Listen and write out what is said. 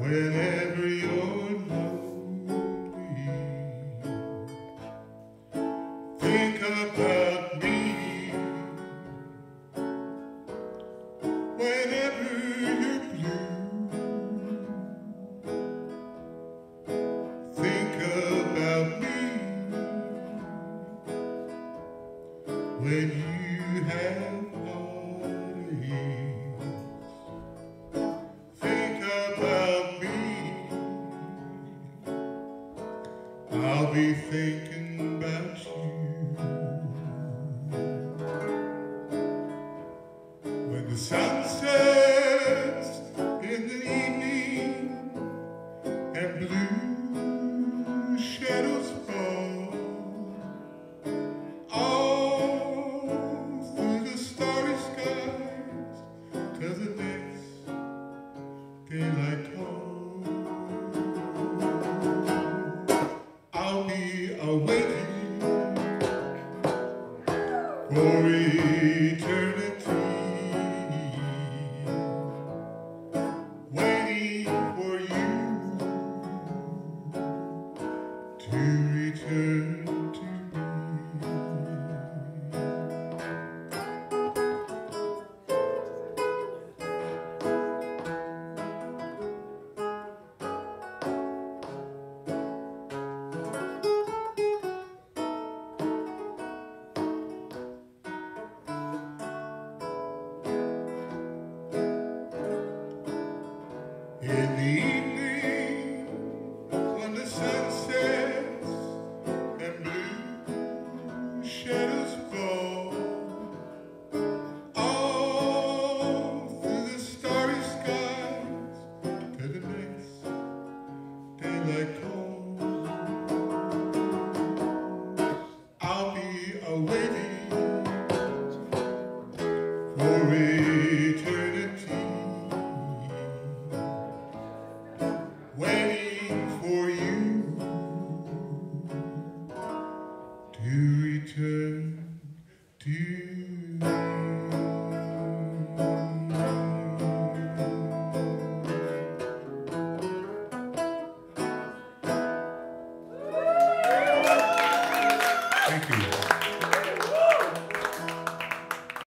Whenever you're lonely, think about me. Whenever you're blue, think about me. When you have heartaches, think about me. I'll be thinking about you. When the sun sets in the evening and blue shadows fall all through the starry skies till the next daylight comes, I'll be awaiting for eternity, waiting for you to return to me. In the evening, when the sun sets and blue shadows fall all through the starry skies till the next daylight comes, I'll be awaiting for